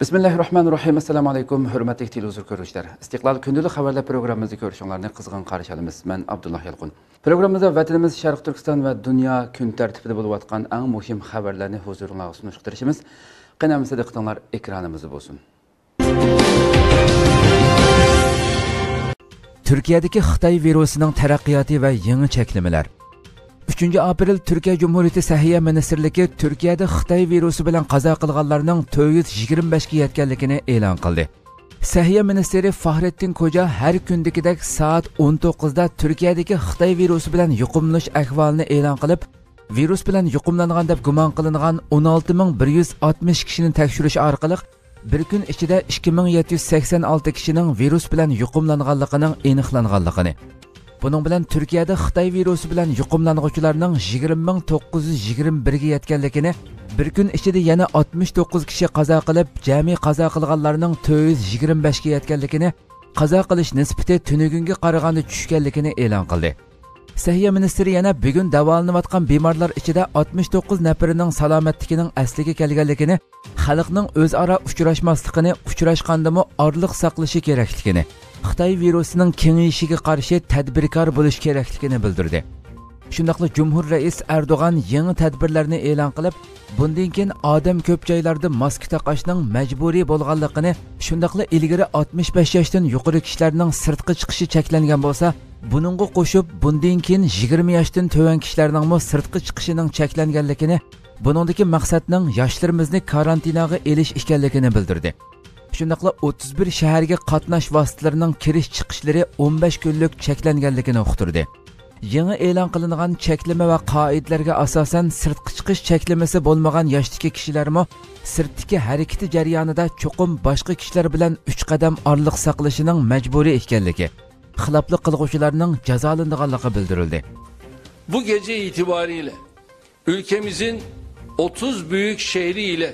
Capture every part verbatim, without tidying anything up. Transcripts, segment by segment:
Bismillahirrahmanirrahim. Assalamu alaykum. Hürmetli televizyon görüşler. İstiklal Gündüzlük Haberler programımızı görüşünlerini kızgın karşı alımız. Ben Abdullah Yalqun. Programımızda vatanımız Şarkı Türkistan ve dünya gün tertibinde bulup atkan en mühim haberlerini huzuruna sunuşturuşumuz. Qanamızda diqqatinglar ekranımızı olsun. Türkiye'deki Xitay virusunun teraqqiyatı ve yeni çeklemeler. uchinchi aprel Türkiye Cumhuriyeti Səhiyyə Ministerligi Türkiye'de Xitay virusu bilan qaza qilganlarning to'rt yuz yigirma besh ga yetganligini e'lon qildi. Səhiyyə Ministeri Fahrettin Koca her kundagidek saat o'n to'qqizda Türkiye'deki Xitay virusu bilan yuqumlanish ahvolini e'lon qilib, virus bilan yuqumlangan deb gumon qilingan o'n olti ming bir yuz oltmish kishini tekshirish orqali bir kun ichida ikki ming yetti yuz sakson olti kishining virus bilan yuqumlanganligining aniqlanganligini. Bunun bilan Türkiye'de Xitay virusu bilan yuqumlanuvchilarning yigirma ming to'qqiz yuz yigirma bir ga yetganligini, bir kun ichida yana oltmish to'qqiz kishi qazo qilib, jami qazo qilganlarning to'rt yuz yigirma besh ga yetganligini, qazo qilish nisbati tunugunga qaraganda tushganligini e'lon qildi. Səhiyyə Ministri yana bugun davolanayotgan bemorlar ichida oltmish to'qqiz nafarining salomatligining asliga kelganligini, xalqning o'zaro uchrashmasligini, uchrashgandimi orliq saqlashi kerakligini, Xitay virusining kengayishiga qarshi tadbirkor bo'lish kerakligini bildirdi. Shundaqla Cumhur Rais Erdo'g'an yangi tadbirlarni e'lon qilib, bundan keyin odam ko'p joylarda maska taqashning majburiy bo'lganligini, shundaqla ilgari oltmish besh yoshdan yuqori kishilarning sirtqa chiqishi cheklangan bo'lsa, buningga qo'shib bundan keyin yigirma yoshdan to'van kishilarning mo sirtqa chiqishining cheklanganligini, buningdagi maqsadning yoshlarimizni karantinaga elish ekanligini bildirdi. Shundaqla o'ttiz bir shaharga qatnash vositalarining kirish chiqishlari o'n besh kunlik cheklanganligini uqtirdi. Yangi e'lon qilingan cheklama va qoidalarga asosan sirtqa chiqish cheklamasi bo'lmagan yoshdagi kishilarmo sirtdagi harakati jarayonida cho'qim boshqa kishilar bilan uch qadam orliq saqlashining majburiy ekanligi, xiloflik qilguvchilarning jazolanganligi bildirildi. Bu gece itibariyle ülkemizin otuz büyük şehri ile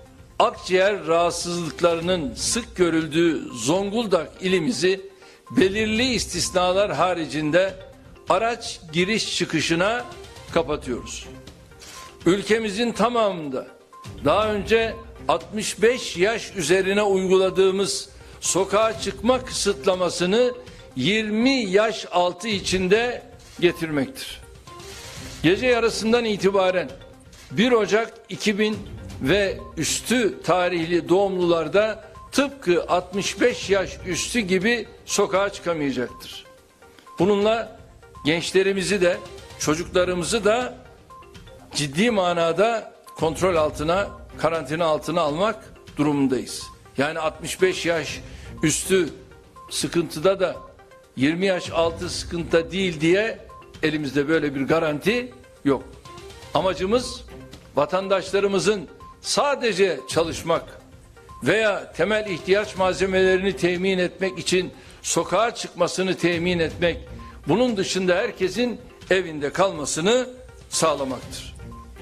akciğer rahatsızlıklarının sık görüldüğü Zonguldak ilimizi belirli istisnalar haricinde araç giriş çıkışına kapatıyoruz. Ülkemizin tamamında daha önce altmış beş yaş üzerine uyguladığımız sokağa çıkma kısıtlamasını yirmi yaş altı içinde getirmektir. Gece yarısından itibaren bir Ocak iki bin ve üstü tarihli doğumlularda tıpkı altmış beş yaş üstü gibi sokağa çıkamayacaktır. Bununla gençlerimizi de çocuklarımızı da ciddi manada kontrol altına, karantina altına almak durumundayız. Yani altmış beş yaş üstü sıkıntıda da yirmi yaş altı sıkıntıda değil diye elimizde böyle bir garanti yok. Amacımız vatandaşlarımızın sadece çalışmak veya temel ihtiyaç malzemelerini temin etmek için sokağa çıkmasını temin etmek, bunun dışında herkesin evinde kalmasını sağlamaktır.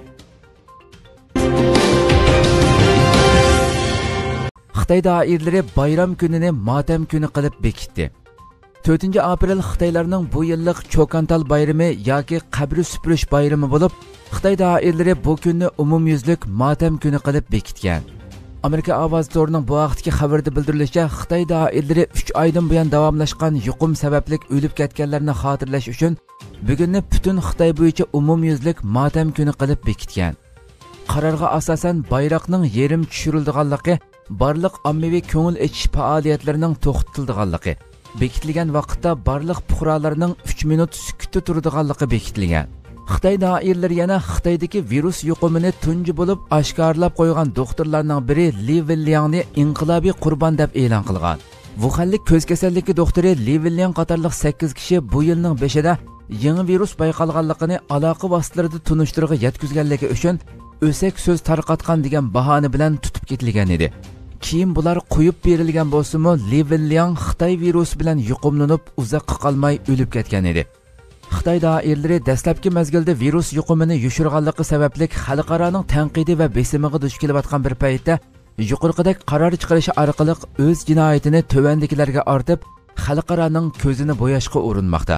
Xitay dairələri bayram gününü matem günü qilib bekitdi. to'rtinchi aprel Xitaylarning bu yillik Chokantal bayrami yoki qabri supurish bayrami bo'lib, Xitay dairələri bu kunni umumyuzlik matem günü qilib bekitgan. Amerika ovoz to'rining bu vaqtdagi xabarda bildirilishicha, Xitay dairələri uch oydan buyon davomlashgan yuqum sababli o'lib ketganlarni xotirlash uchun bugunni butun Xitay bo'yicha umumyuzlik matem günü qilib bekitgan. Qarorga asosan bayroqning yerim tushirilganligi, barliq ommaviy ko'ngil ichish faoliyatlarining to'xtatilganligi, bekitilgan vaqtda barliq fuqarolarning uch minut sukutda turadiganligi bekitilgan. Xitay dairələri yana Xitoydagi virus yuqumini tunji bo'lib oshkorlab qo'ygan doktorlarning biri Li Wenliangni inqilobiy qurbon deb e'lon qilgan. Wuhanlik ko'z kasalligi doktori Li Wenliang qatorliq sakkiz kishi bu yilning beshida yangi virus bayqalganligini aloqa vositalarida tunishtirishga yetkazganligi uchun o'sak so'z tarqatgan degan bahona bilan tutib ketilgan edi. Keyin bular qo'yib berilgan bo'lsa-mu, Li Wenliang Xitoy virusi bilan yuqumlanib uzoqqa qolmay o'lib ketgan edi. Xitoy dairələri dastlabki mezgilda virus yuqumini yushirganligi sababli xalqaroning tanqidi va besimiga duch kelayotgan bir paytda yuqorqidek qaror chiqarishi orqali o'z jinoyatini tovandikilarga ortib, xalqaroning ko'zini bo'yashga urinmoqda.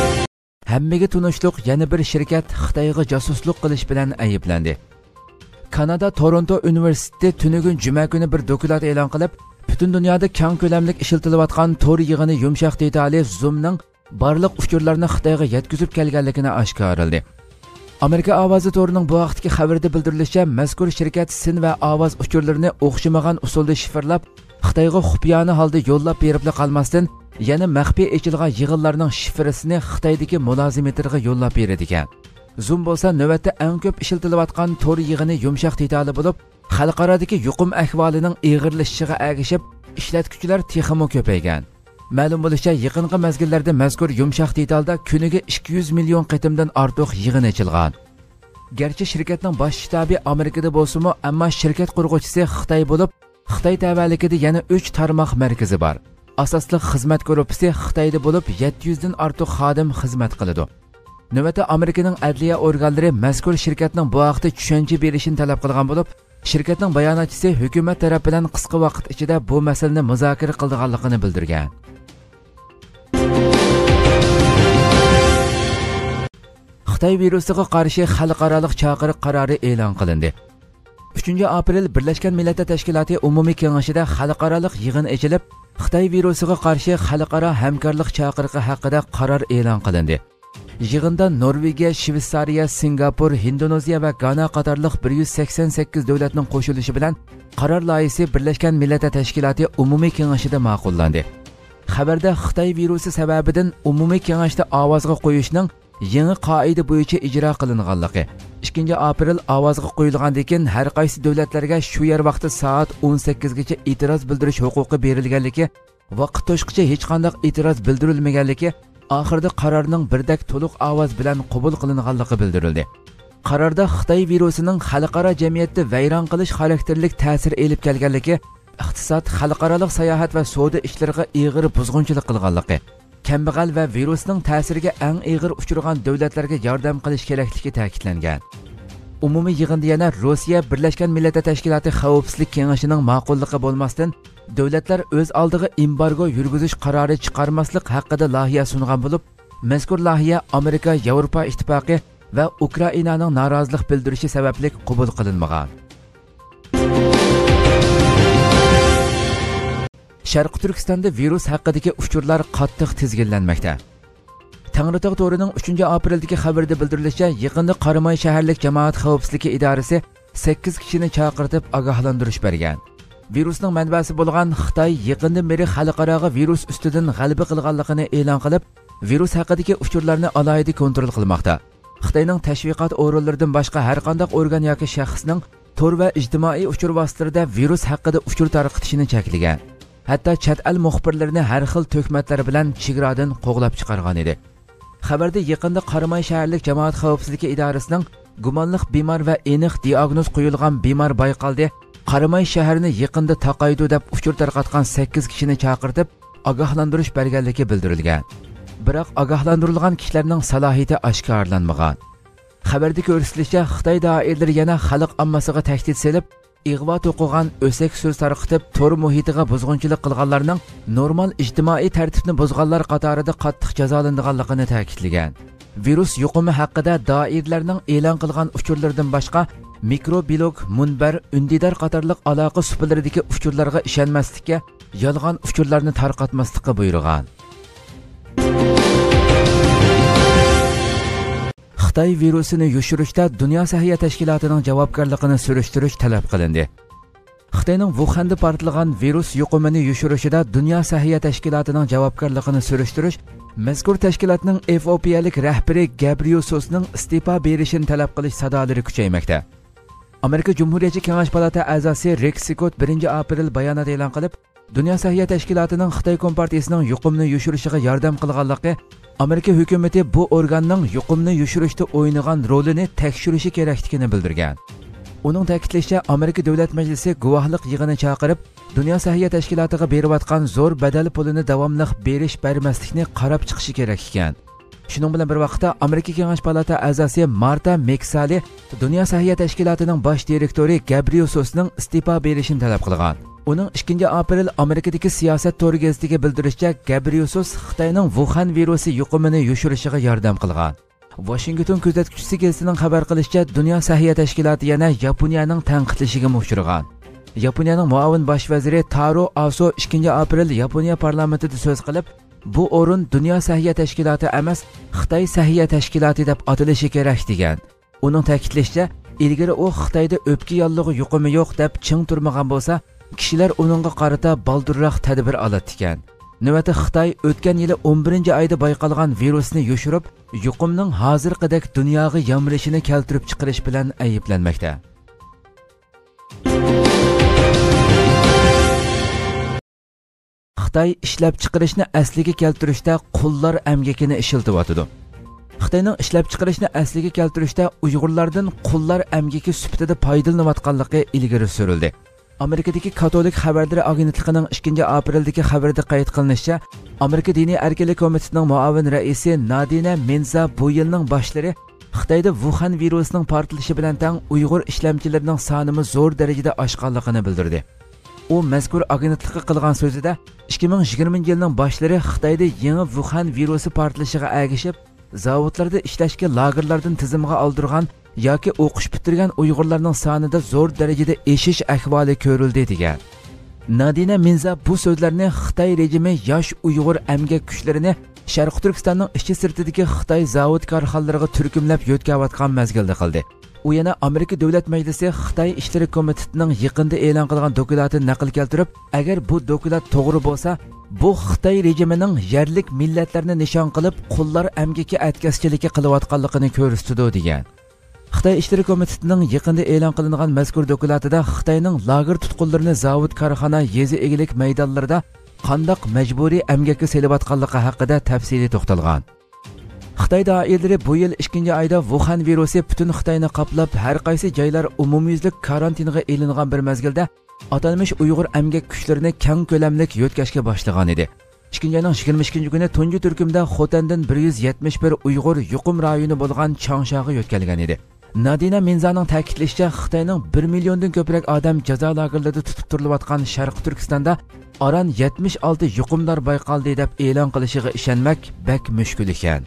Hammaga tunishliq yana bir shirkat Xitoyga josuslik qilish bilan ayblandi. Kanada Toronto Üniversiteti tünügün cuma günü bir dokulat e'lon qilib, butun dunyoda keng ko'lamlik ishlatilayotgan tor yig'ini yumshoq detali Zoom'ning barliq uchurlarni Xitoyga yetkazib kelganligini oshkorladi. Amerika ovozi to'rining bu vaqtdagi xabarda bildirilishicha, mazkur shirkat sin va ovoz uchurlarini o'xshamagan usulda shifrlab, Xitoyga xufiyona holda yo'llab berib qolmasdan, yana maxfiy echilgan yig'inlarning shifresini Xitoydagi mulozimatlarga yo'llab beradi ekan. Zoom bo'lsa navbatda eng ko'p ishlatilayotgan tor yig'ini yumshoq detali bo'lib, xalqarodagi yuqum ahvolining og'irlashishiga ergishib, ishlatuvchilar texmo ko'paygan. Ma'lum bo'lishicha, yaqinqi mezgillarda mazkur yumshoq detalda kuniga ikki yuz million qitimdan ortiq yig'in ochilgan. Garchi shirkatning bosh shtabi Amerikada bo'lsa-mu, ammo shirkat qurg'uvchisi Xitoy bo'lib, Xitoy tavallikida yana uch tarmoq markazi bor. Asosli xizmat guruhi Xitoyda bo'lib, yetti yuz dan ortiq xodim xizmat qiladi. Navbatda Amerikaning adliya organlari mazkur shirkatning bu vaqtda tushuncha berishini talab qilgan bo'lib, shirkatning bayonotchisi hukumat tarafidan qisqa vaqt ichida bu masalani muzokara qilganligini bildirgan. Xitoy virusiga qarshi xalqaro chaqiriq qarori e'lon qilindi. uchinchi aprel Birlashgan Millatlar Tashkiloti umumiy kengashida xalqaro yig'in ochilib, Xitoy virusiga qarshi xalqaro hamkorlik chaqiriqi haqida qaror e'lon qilindi. Yig'inda Norvegiya, Shveysariya, Singapur, Indoneziya va Gana qatorliq bir yuz sakson sakkiz davlatning qo'shilishi bilan qaror loyihasi Birlashgan Millatlar Tashkiloti umumiy kengashida ma'qullandi. Xabarda Xitoy virusi sababidan umumiy kengashda ovozga qo'yishning yangi qoida bo'yicha ijro qilinganligi, ikkinchi aprel ovozga qo'yilgandan keyin har qaysi davlatlarga shu yer vaqti soat o'n sakkiz gacha e'tiroz bildirish huquqi berilganligi, vaqt to'shqicha hech qanday e'tiroz bildirilmaganligi, oxirida qarorning birdak to'liq ovoz bilan qabul qilinganligi bildirildi. Qarorda Xitoy virusining xalqaro jamiyatda vayron qilish xarakterlik ta'sir elib kelganligi, iqtisod, xalqaro sayohat va savdo ishlariga og'ir buzg'unchilik qilganligi, kambag'al va virusning ta'siriga eng og'ir uchragan davlatlarga yordam qilish kerakligi ta'kidlangan. Umumiy yig'inda yana Rossiya Birlashgan Millatlar Tashkiloti Xavfsizlik kengashining ma'qulligi bo'lmasdan, davlatlar o'z oldiga embargo yurgizish qarori chiqarmaslik haqida loyiha sungan bo'lib, mazkur loyiha Amerika, Yevropa ittifoqi va Ukrainaning norozilik bildirishi sababli qabul qilinmagan. Sharq Turkistonda virus haqidagi uchurlar qattiq tizginlanmoqda. Tangritog' to'rining uchinchi apreldagi xabarda bildirilishicha, yaqinda Qaramay shaharlik jamoat xavfsizligi idorasi sakkiz kishini chaqirtib ogohlantirish bergan. Virusning manbasi bo'lgan Xitoy yaqindan beri xalqaro virus ustidan g'alaba qilganligini e'lon qilib, virus haqidagi uchurlarni alohida kontrol qilmoqda. Xitoyning tashviqot o'rinlaridan boshqa har qanday organ yoki shaxsning tor va ijtimoiy uchur vositalarida virus haqida uchur tarqatishini cheklagan. Hatto chet el muxbirlarini har xil to'kmatlar bilan chegaradan qo'g'lab chiqargan edi. Xabarda yaqinda Qaramay shaharlik jamoat xavfsizligi idorasining gumonliq bemor va aniq diagnoz qo'yilgan bemor Bayqalda Qaramay shaharini yaqinda taqaydi deb uchur tarqatgan sakkiz kishini chaqirtib ogohlantirish berganligi bildirilgan. Biroq ogohlantirilgan kishilarning salohiyati oshkorlanmagan. Xabarda ko'rsatilishicha, Xitoy doiralari yana xalq ommasiga tahdid selib, ig'vo to'qigan o'sak so'z tarqitib tor muhitiga buzg'unchilik qilganlarning normal ijtimoiy tartibni buzganlar qatorida qattiq jazolanganligini ta'kidlagan. Virus yuqumi haqida doirlarning e'lon qilgan uchurlardan boshqa mikroblog, munbar, undidar qatorliq aloqa suhbatlaridagi uchurlarga ishonmaslikka, yolg'on uchurlarni tarqatmaslikka buyurgan. Xitoy virusini yushirishda Dunyo Sahiyat Tashkilotining javobgarligini surishtirish talab qilindi. Xitoyning Wuhanda portlagan virus yuqumini yushirishida Dunyo Sahiyat Tashkilotining javobgarligini surishtirish mazkur tashkilotning Efiopiyalik rahbari Gabriososning iste'fo berishini talab qilish sadolari kuchaymoqda. Amerika Cumhuriyetçi Kengash Palata a'zosi Rex Scott birinchi aprel bayonot e'lon qilib, Dunyo Sahiyat Tashkilotining Xitoy Kompartiyasining yuqumni yushirishiga yordam qilganligi, Amerika hukumati bu organning yuqumni yushirishda o'ynagan rolini tekshirishi kerakligini bildirgan. Uning ta'kidlashicha, Amerika Davlat Majlisi guvohlik yig'ini chaqirib, Dunyo Sahiyat Tashkilotiga berayotgan zo'r badal pulini davomli berish bermaslikni qarab chiqishi kerak ekan. Shuning bilan bir vaqtda Amerika Kengash Palata a'zosi Marta Meksali Dunyo Sahiyat Tashkilotining bosh direktori Gabriososning iste'fo berishini talab qilgan. Uning ikkinchi aprel Amerikadagi siyosat to'ri gazetiga bildirishicha, Gabriosos Xitoyning Wuhan virusi yuqumini yushirishiga yordam qilgan. Washington kuzatuvchisi kelsining xabar qilishicha, Dunyo Sahiyya tashkiloti yana Yaponiyaning tanqidlashiga uchragan. Yaponiyaning muavin bosh vaziri Taro Aso ikkinchi aprel Yaponiya parlamentida so'z qilib, bu o'rin Dunyo Sahiyya tashkiloti emas, Xitoy Sahiyya tashkiloti deb atalishi kerak degan. Uning ta'kidlashicha, ilgari u Xitoyda o'pka yollig'i yuqumi yo'q deb ching turmagan bo'lsa, kishilar uningga qarata baldurroq tadbir oladi ekan. Navbatda Xitoy o'tgan yili o'n birinchi oyda bayqalgan virusni yoshirib, yuqumning hozirgidek dunyoga yomrilishini keltirib chiqarish bilan ayblanmoqda. Xitoy ishlab chiqarishni asliga keltirishda qullar amgakini ishiltiyotdi. Xitoyning ishlab chiqarishni asliga keltirishda Uyg'urlardan qullar amgaki sifatida foydalanayotganligi ilgari surildi. Amerikadagi Katolik xabarlari agentligining ikkinchi apreldagi xabarida qayd qilinishicha, Amerika diniy erkinlik komitetining muavin raisi Nadina Menza bu yilning boshlari Xitoyda Wuhan virusining portlashi bilan tang Uyg'ur ishlamchilarining sonimi zo'r darajada oshganligini bildirdi. U mazkur agentlikka qilgan so'zida ikki ming yigirmanchi yilning boshlari Xitoyda yangi Wuhan virusi portlashiga agishib, zavodlarda ishlashga lagerlardan tizimga oldirgan yoki o'qish bitirgan Uyg'urlarning sonida zo'r darajada eshish ahvoli ko'rildi degan. Nadina Minza bu so'zlarni Xitoy rejimi yosh Uyg'ur amgak kuchlarini Sharq Turkistonning ichki sirtidagi Xitoy zavod korxonalariga turkumlab yo'tkayotgan mazgilda qildi. U yana Amerika Davlat Majlisi Xitoy ishlari komitetining yaqinda e'lon qilgan dokumentini naql keltirib, agar bu dokument to'g'ri bo'lsa, bu Xitoy rejimining yerlik millatlarni nishon qilib, qullar amgaki atkaschiligi qilayotganligini ko'rsatdi degan. Xitoy ishlari komitetining yaqinda e'lon qilingan mazkur dokumentida Xitoyning lager tutqunlarini zavod korxona yezi egilik maydonlarida qandoq majburiy amgakka selayotganligi haqida tafsiliy to'xtalgan. Xitoy doiralari bu yil ikkinchi oyda Wuhan virusi butun Xitoyni qoplab, har qaysi joylar umumyuzlik karantinga elingan bir mezgilda atalmish Uyg'ur amgak kuchlarini keng ko'lamlik yo'tkashga boshlagan edi. ikkinchi oyning yigirma ikkinchi kuni tunji turkumda Xotandan bir yuz yetmish bir Uyg'ur yuqum rayoni bo'lgan Changshaga yo'tkalgan edi. Nadina Minzaning ta'kidlashicha, Xitoyning bir milliondan ko'proq odam jazo lagerlarida tutib turilayotgan Sharq Turkistonda aran yetmish olti yuqumlar bayqaldi deb e'lon qilishiga ishonmak bak mushkul ekan.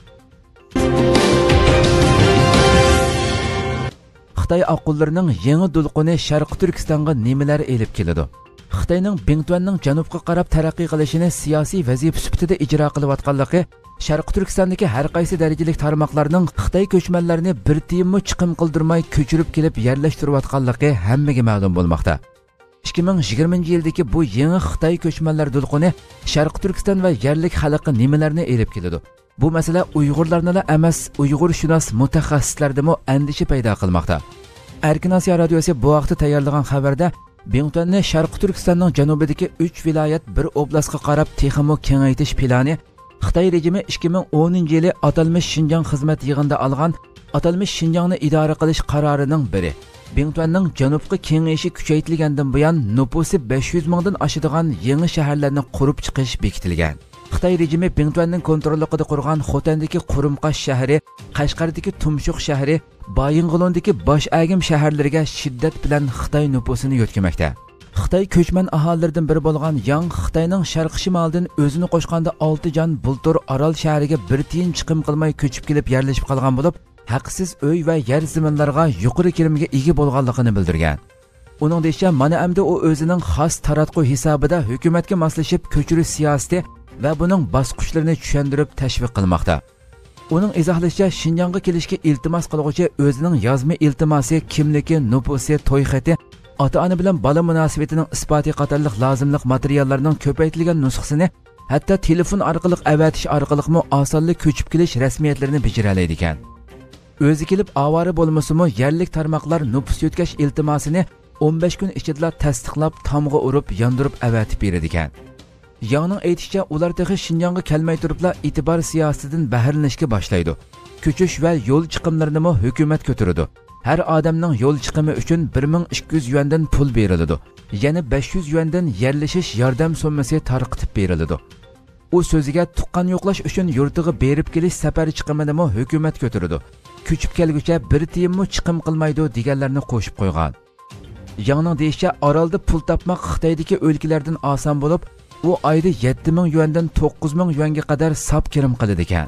Xitoy aqullarining yangi dulquni Sharq Turkistonga nimalar elib keladi? Xitoyning Bingtuanning janubga qarab taraqqiy qilishini siyosiy vazifa sifatida ijro qilayotganligi Sharq Turkistondagi har qaysi darajalik tarmoqlarning Xitoy ko'chmanlarini bir tiyinmi chiqim qildirmay ko'chirib kelib yerlashtirayotganligi hammaga ma'lum bo'lmoqda. ikki ming yigirmanchi yildagi bu yangi Xitoy ko'chmanlar dulquni Sharq Turkiston va yerlik xalqi nimalarni elib keladi? Bu masala Uyg'urlarni emas, Uyg'urshunos mutaxassislardami andisha paydo qilmoqda. Erkin Osiyo radiosi bu vaqtda tayyorlagan xabarda Bingtuanni Sharq Turkistonning janubidagi uch viloyat bir oblastga qarab texmo kengaytirish plani Xitoy rejimi ikki ming o'ninchi yili atalmish Xinjiang xizmat yig'inida olgan atalmish Xinjiangni idora qilish qarorining biri. Bingtuanning janubga kengayishi kuchaytirilgandan buyon nupusi besh yuz mingdan oshadigan yangi shaharlarni qurib chiqish bekitilgan. Xitoy rejimi Bingtuanning kontrolligida qurgan Xotandagi Qurumqash shahri, Qashqardagi Tumshuq shahri, Baying'olondagi Bosh Agim shaharlariga shiddat bilan Xitoy nupusini yo'tkamoqda. Xitoy ko'chman aholilaridan biri bo'lgan Yang Xitoyning sharq shimolidan o'zini qo'shganda olti jon bultur Orol shahriga bir tiyin chiqim qilmay ko'chib kelib yerlashib qolgan bo'lib, haqsiz uy va yer zaminlarga yuqori kirimga ega bo'lganligini bildirgan. Uning deyishicha, mana endi u o'zining xos taratquv hisobida hukumatga moslashib ko'chirish siyosati va buning bosqichlarini tushuntirib tashviq qilmoqda. Uning izohlashicha, Xinjiangga kelishga iltimos qiluvchi o'zining yozma iltimosi, kimligi, nupusi, to'y xati, ota-ona bilan bola munosabatining isboti qatorliq lozimliq materiallarning ko'paytirilgan nusxasini hatto telefon orqali avatish orqali osonlik ko'chib kelish rasmiyatlarini bajara oladi ekan. O'zi kelib avori bo'lmasa-mu, yerlik tarmoqlar nupus yo'tkash iltimosini o'n besh kun ichida tasdiqlab, tomg'a urib, yondirib avatib beradi ekan. Yangning aytishicha, ular texi Xinjiangga kelmay turibla e'tibor siyosatidan bahrilanishga boshlaydi. Ko'chish va yo'l chiqimlarini mo hukumat ko'taradi. Har odamning yo'l chiqimi uchun bir ming ikki yuz yuandan pul beriladi. Yana besh yuz yuandan yerlashish yordam summasi tarqitib beriladi. U so'ziga tuqqan yo'qlash uchun yurtiga berib kelish safar chiqimini mo hukumat ko'taradi. Ko'chib kelguncha bir tiyinmi chiqim qilmaydi deganlarni qo'shib qo'ygan. Yangning deyishicha, Orolda pul topmoq Xitoydagi o'lkalardan oson bo'lib, u oyda yetti ming yuandan to'qqiz ming yuanga qadar sop kirim qiladi ekan.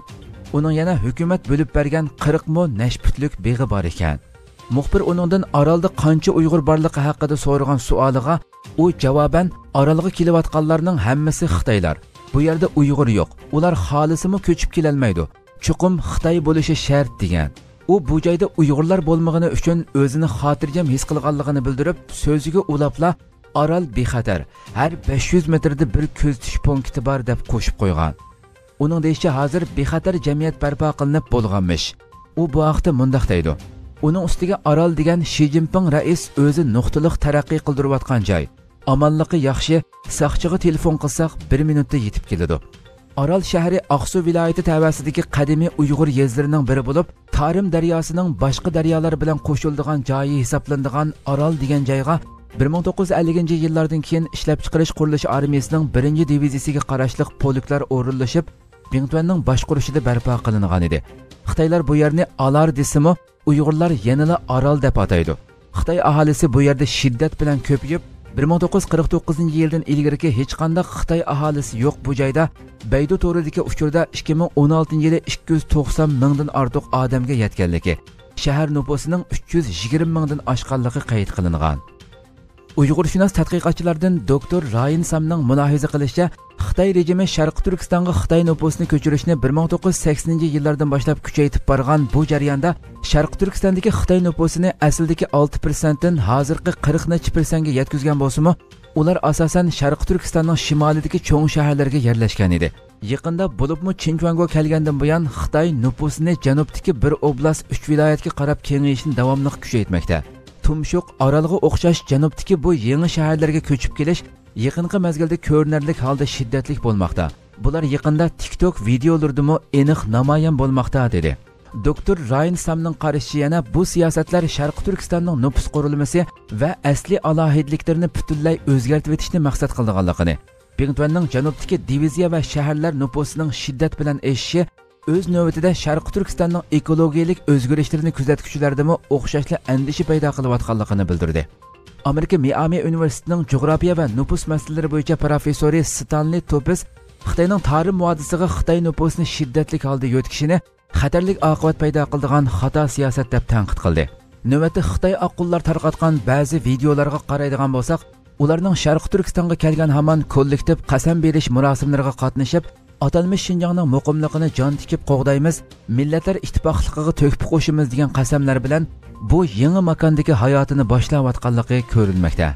Uning yana hukumat bo'lib bergan qirq mo nashputlik beg'i bor ekan. Muxbir uningdan Orolda qancha Uyg'ur borligi haqida so'ragan savoliga u javoban Orolga kelayotganlarning hammasi Xitoylar. Bu yerda Uyg'ur yo'q. Ular xolisimi ko'chib kelolmaydi. Chuqum Xitoy bo'lishi shart degan. U bu joyda Uyg'urlar bo'lmagani uchun o'zini xotirjam his qilganligini bildirib, so'ziga ulapla Orol bexatar. Har besh yuz metrda bir kuzatish punkti bor deb qo'shib qo'ygan. Uning deyishicha hozir bexatar jamiyat barpo qilinib bo'lganmish. U bu haqda mundaq deydi. Uning ustiga Orol degan Xi Jinping rais o'zi nuqtaliq taraqqiy qildirayotgan joy. Amonligi yaxshi, saqchiga telefon qilsak bir minutda yetib keladi. Orol shahri Aqsu viloyati tavasidagi qadimiy Uyg'ur yezlarining biri bo'lib, Tarim daryosining boshqa daryolar bilan qo'shiladigan joyi hisoblanadigan Orol degan joyga bir ming to'qqiz yuz ellinchi yillardan keyin ishlab chiqarish qurilish armiyasining birinchi diviziyasiga qarashli polklar o'rinlashib, Bingtuanning boshqarishida barpo qilingan edi. Xitoylar bu yerni Alar desimi, Uyg'urlar yanada Orol deb ataydi. Xitoy aholisi bu yerda shiddat bilan ko'payib, bir ming to'qqiz yuz qirq to'qqizinchi yildan ilgariki hech qanday Xitoy aholisi yo'q bu joyda Baydu to'ridagi uchurda ikki ming o'n oltinchi yili ikki yuz to'qson mingdan ortiq odamga yetganligi, shahar nufusining uch yuz yigirma mingdan oshganligi qayd qilingan. Uyg'urshunos tadqiqotchilardan doktor Rayin Samning mulohaza qilishicha, Xitoy rejimi Sharq Turkistonga Xitoy nufusini ko'chirishni bir ming to'qqiz yuz saksoninchi yillardan boshlab kuchaytirib borgan bu jarayonda Sharq Turkistondagi Xitoy nufusini asldagi olti foiz dan hozirgi qirq foiz ga yetkazgan bo'lsa-mu, ular asosan Sharq Turkistonning shimolidagi cho'ng shaharlarga yerlashgan edi. Yaqinda bo'libmi Chinchuango kelgandan buyon Xitoy nufusini janubdagi bir oblast uch viloyatga qarab kengayishni davomli kuchaytirmoqda. Tumshuq, Orolga o'xshash janubdagi bu yangi shaharlarga ko'chib kelish yaqinqi mezgilda ko'rinarli holda shiddatli bo'lmoqda. Bular yaqinda TikTok videolardami aniq namoyon bo'lmoqda dedi. Doktor Rayin Samning qarashicha yana bu siyosatlar Sharq Turkistonning nufus qurilmasi va asli alohidliklarini butunlay o'zgartirib etishni maqsad qilganligini, Bingtuanning janubdagi diviziya va shaharlar nufusining shiddat bilan eshishi o'z navbatida Sharq Turkistonning ekologik o'zgarishlarini kuzatuvchilardami o'xshashli andisha paydo qilayotganligini bildirdi. Amerika Miami universitetining jug'rofiya va nufus masalalari bo'yicha professori Stanley Topes Xitoyning Tarim vodiysiga Xitoy nufusini shiddatli holda yo'tkishini xatarli oqibat paydo qiladigan xato siyosat deb tanqid qildi. Navbatda Xitoy oqullar tarqatgan ba'zi videolarga qaraydigan bo'lsak, ularning Sharq Turkistonga kelgan hamon kollektiv qasam berish marosimlariga qatnashib, atalmish Xinjiangning muqimligini jon tikib qo'g'daymiz, millatlar ittifoqligiga to'kib qo'shimiz degan qasamlar bilan bu yangi makondagi hayotini boshlayotganligi ko'rilmoqda.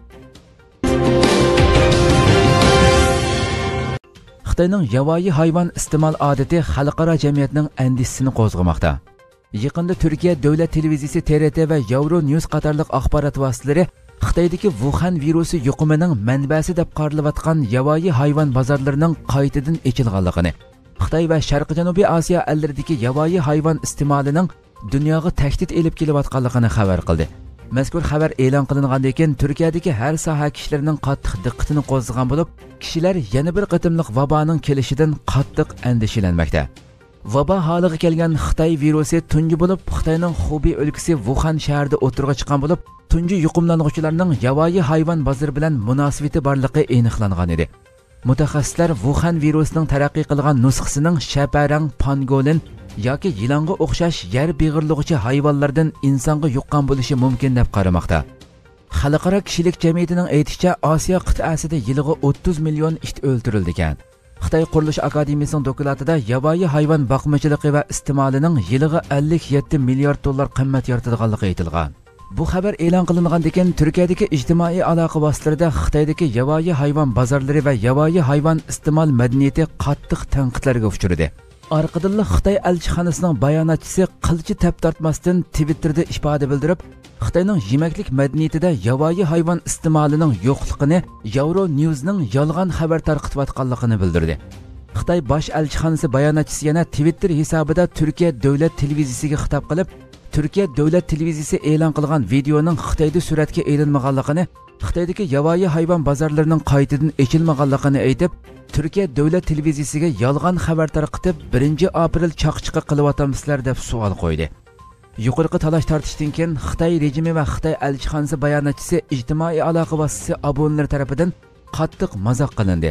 Xitoyning yovvoyi hayvon iste'mol odati xalqaro jamiyatning andisini qo'zg'amoqda. Yaqinda Turkiya davlat televiziyasi T R T va Euronews qatorliq axborot vositalari Xitoydagi Wuhan virusi yuqumining manbasi deb qaralayotgan yovvoyi hayvon bozorlarining qaytadan ochilganligini, Xitoy va Sharq Janubiy Osiyo ellaridagi yovvoyi hayvon iste'molining dunyoga tahdid elib kelayotganligini xabar qildi. Mazkur xabar e'lon qilingandan keyin Turkiyadagi har soha kishilarining qattiq diqqatini qo'zg'agan bo'lib, kishilar yana bir qatimliq vaboning kelishidan qattiq andishalanmoqda. Vabo holiga kelgan Xitoy virusi tunji bo'lib Xitoyning Xubey o'lkasi Wuhan shahrida o'tirg'a chiqqan bo'lib, tunji yuqumlanuvchilarning yovvoyi hayvon bozori bilan munosabati borligi aniqlangan edi. Mutaxassislar Wuhan virusining taraqqiy qilgan nusxasining shaparang pangolin yoki yilonga o'xshash yer beg'irlug'uchi hayvonlardan insonga yuqqan bo'lishi mumkin deb qaramoqda. Xalqaro kishilik jamiyatining aytishicha, Osiyo qit'asida yiliga o'ttiz million it o'ldirildi ekan. Xitoy Qurilish akademiyasining dokladida yovvoyi hayvon boqmachiligi va iste'molining yiliga ellik yetti milliard dollar qimmat yaratadiganligi aytilgan. Bu xabar e'lon qilingandan keyin Turkiyadagi ijtimoiy aloqa vositalarida Xitoydagi yovvoyi hayvon bozorlari va yovvoyi hayvon iste'mol madaniyati qattiq tanqidlarga uchradi. Orqadan Xitoy elchixonasining bayonotchisi qilchi tap tortmasdan Twitterda ifoda bildirib, Xitoyning yemaklik madaniyatida yovvoyi hayvon iste'molining yo'qligini Euronews'ning yolg'on xabar tarqatayotganligini bildirdi. Xitoy bosh elchixonasi bayonotchisi yana Twitter hisobida Turkiya davlat televiziyasiga xitob qilib, Turkiya davlat televiziyasi e'lon qilgan videoning Xitoyda suratga elinmaganligini, Xitoydagi yovvoyi hayvon bozorlarining qaytadan ochilmaganligini aytib, Turkiya davlat televiziyasiga yolg'on xabar tarqatib birinchi aprel chaqchiqi qilyapsizlar deb savol qo'ydi. Yuqorqi talash tortishdan keyin Xitoy rejimi va Xitoy elchixonasi bayonotchisi ijtimoiy aloqa vositasi abonalari tomonidan qattiq mazoq qilindi.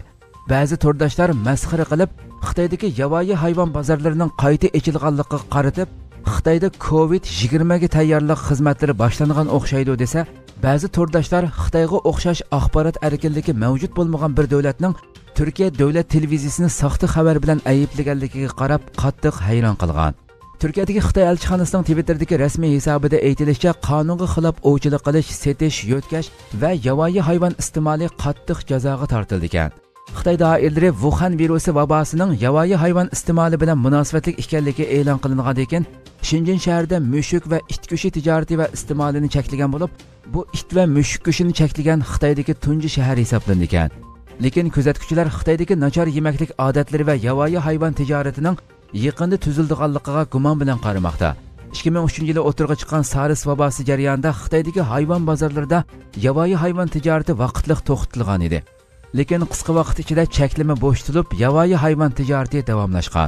ba'zi to'rdoshlar masxara qilib Xitoydagi yovvoyi hayvon bozorlarining qayta ochilganligiga qaratib, Xitoyda kovid yigirma ga tayyorlik xizmatlari boshlangan o'xshaydi desa, ba'zi to'rdoshlar Xitoyga o'xshash axborot erkinligi mavjud bo'lmagan bir davlatning Turkiya davlat televiziyasini saxta xabar bilan ayblaganligiga qarab qattiq hayron qilgan. Turkiyadagi Xitoy elchixonasining Twitter'dagi rasmiy hisobida aytilishicha, qonunga xilof ovchilik qilish, setish, yo'tkash va yovvoyi hayvon iste'moli qattiq jazoga tortildi ekan. Xitoy doiralari Wuhan virusi vabosining yovvoyi hayvon iste'moli bilan munosabatli ekanligi e'lon qilingan ekan. Shenzhen shahrida mushuk va it go'shti tijorati va iste'molini cheklagan bo'lib, bu it va mushuk go'shtini cheklagan Xitoydagi tunji shahar hisoblanadi ekan. Lekin kuzatuvchilar Xitoydagi nachar yemaklik odatlari va yovvoyi hayvon tijoratining yaqinda tuzildiganligiga gumon bilan qaramoqda. ikki ming uchinchi yili o'tirg'a chiqqan SARS vabosi jarayonida Xitoydagi hayvon bozorlarida yovvoyi hayvon tijorati vaqtliq to'xtatilgan edi. Lekin qisqa vaqt ichida cheklama bo'shatilib, yovvoyi hayvon tijorati davomlashgan.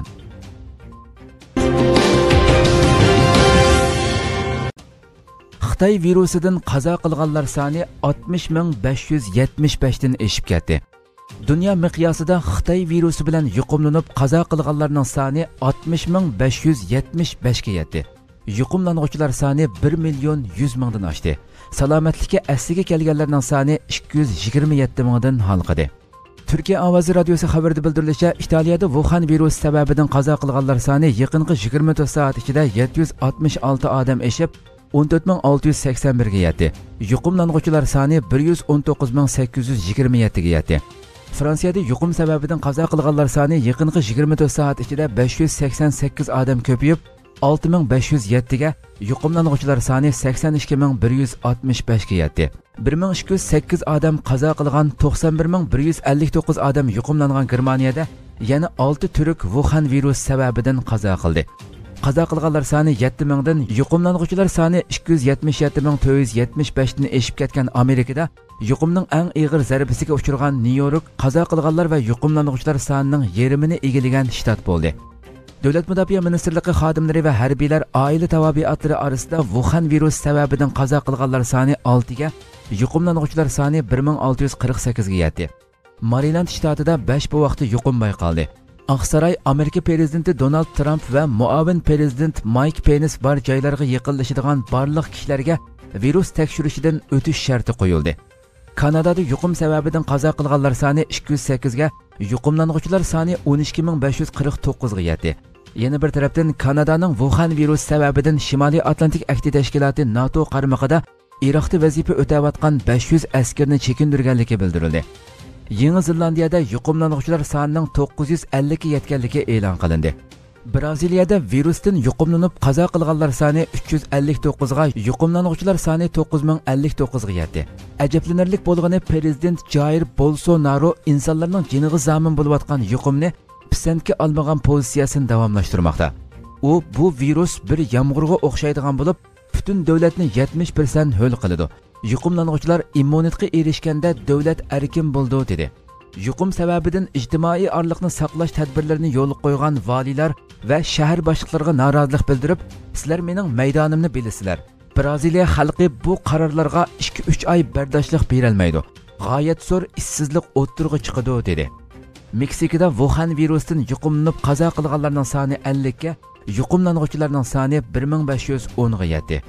Xitoy virusidan qazo qilganlar soni oltmish ming besh yuz yetmish besh dan eshib ketdi. Dunyo miqyosida Xitoy virusi bilan yuqumlanib qazo qilganlarning soni oltmish ming besh yuz yetmish besh ga yetdi. Yuqumlanuvchilar soni bir million yuz mingdan oshdi. Salomatlikka asliga kelganlarning soni ikki yuz yigirma yetti mingdan halqidi. Turkiya ovozi radiosi xabarida bildirilishicha, Italiyada Wuhan virusi sababidan qazo qilganlar soni yaqinqi yigirma to'rt soat ichida yetti yuz oltmish olti odam eshib, o'n to'rt ming olti yuz sakson bir ga yetdi. Yuqumlanuvchilar soni bir yuz o'n to'qqiz ming sakkiz yuz yigirma yetti ga yetdi. Fransiyada yuqum sababidan qazo qilganlar soni yaqinqi yigirma to'rt soat ichida besh yuz sakson sakkiz odam ko'payib, olti ming besh yuz yetti ga, yuqumlanuvchilar soni sakson ikki ming bir yuz oltmish besh ga yetdi. bir ming ikki yuz sakkiz odam qazo qilgan, to'qson bir ming bir yuz ellik to'qqiz odam yuqumlangan Germaniyada yana olti turk Wuhan virusi sababidan qazo qildi. Qazo qilganlar soni yetti mingdan, yuqumlanuvchilar soni ikki yuz yetmish yetti ming to'rt yuz yetmish besh dan eshib ketgan Amerikada yuqumning eng og'ir zarbasiga uchragan Nyu-York qazo qilganlar va yuqumlanuvchilar sonining yarmini egallagan shtat bo'ldi. Davlat mudofaa ministrligi xodimlari va harbiylar oila tabiatlari orasida Wuhan virusi sababidan qazo qilganlar soni olti ga, yuqumlanuvchilar soni bir ming olti yuz qirq sakkiz ga yetdi. Maryland shtatida besh bu vaqtda yuqum bayqaldi. Aqsaray Amerika prezidenti Donald Trump va muavin prezident Mike Pence bor joylarga yaqinlashadigan barliq kishilarga virus tekshirishidan o'tish sharti qo'yildi. Kanadada yuqum sababidan qazo qilganlar soni ikki yuz sakkiz ga, yuqumlanuvchilar soni o'n ikki ming besh yuz qirq to'qqiz ga yetdi. Yana bir tarafdan Kanadaning Wuhan virusi sababidan Shimoliy Atlantik Ahdi tashkiloti NATO qaramog'ida Iroqda vazifa o'tayotgan besh yuz askarni chekindirganligi bildirildi. Yangi Zelandiyada yuqumlanuvchilar sonining to'qqiz yuz ellik ga yetganligi e'lon qilindi. Braziliyada virusdan yuqumlanib qazo qilganlar soni uch yuz ellik to'qqiz ga, yuqumlanuvchilar soni to'qqiz ming ellik to'qqiz ga yetdi. Ajablanarli bo'lgani, prezident Jair Bolsonaro insonlarning jiniga zamin bo'layotgan yuqumni pisandga olmagan pozitsiyasini davomlashtirmoqda. U bu virus bir yomg'irga o'xshaydigan bo'lib, butun davlatni yetmish foiz ho'l qiladi. Yuqumlanuvchilar immunitetga erishganda davlat erkin bo'ldi dedi. Yuqum sababidan ijtimoiy orliqni saqlash tadbirlarini yo'l qo'ygan valilar va shahar boshliqlariga norozilik bildirib, "Sizlar mening maydonimni bilasizlar. Braziliya xalqi bu qarorlarga ikki uch oy bardoshlik bera olmaydi. G'oyat zo'r ishsizlik o'ttirg'i chiqadi" dedi. Meksikada Wuhan virusidan yuqumlanib qazo qilganlarning soni ellik ga, yuqumlanuvchilarning soni bir ming besh yuz o'n ga yetdi.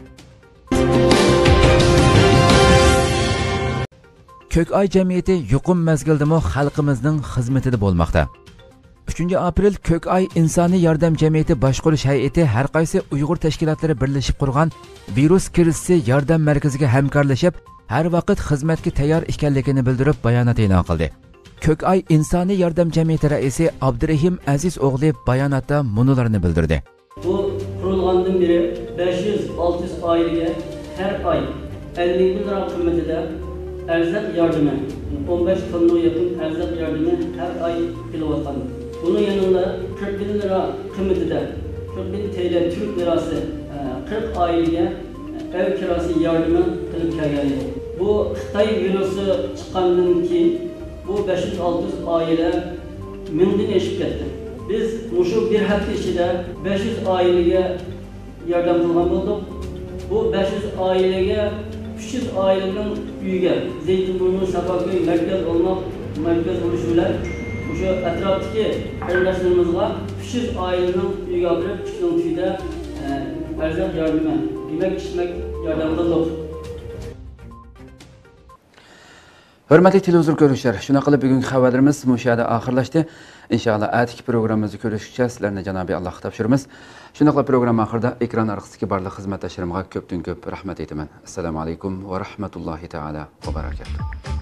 Ko'k-Oy jamiyati yuqum mazgildimi xalqimizning xizmatida bo'lmoqda. uchinchi aprel Ko'k-Oy insoniy yordam jamiyati boshqarish hay'ati har qaysi Uyg'ur tashkilotlari birlashib qurgan virus krizi yordam markaziga hamkorlashib, har vaqt xizmatga tayyor ekanligini bildirib bayonot e'lon qildi. Ko'k-Oy insoniy yordam jamiyati raisi Abdurahim Aziz o'g'li bayonotda munolarni bildirdi. Bu qurilgandan beri besh yuz olti yuz oilaga har oy ellik ming lira qiymatida erzak yardımı, o'n besh tonga yakın erzak yardımı her ay kilovattan. Bunun yanında kırk bin lira kıymetinde, kırk bin T L Türk lirası kırk aileye ev kirası yardımı kılıp geldi. Bu Xitay virüsü çıkandan ki bu besh yuz olti yuz aile mingdan eşip ketdi. Biz şu bir hafta içinde besh yuz aileye yardım kılgan bulduk. Bu besh yuz aileye uch yuz ailenin uyga Zeytinburnu, Sapaköy, merkez olmak, merkez oluşuyla şu etraftaki kardeşlerimizle üç yüz ailenin üyüge alırıp çıktığım tüyde erzak yardımı, yemek içmek yardımında zor. Hörmətli televizor görüşlər, şuna qılıb bugünkü xəbərlərimiz müşahidə axırlaşdı. İnşallah ətik proqramımızı görüşəcək. Sizlərlə Cənab-ı Allah tapşırımız. Şuna qılıb proqram axırda ekran arxasındakı barlıq xidmətdaşlarıma köpdən köp rəhmət etmən. Assalamu alaykum və rahmetullahi taala və barakatuh.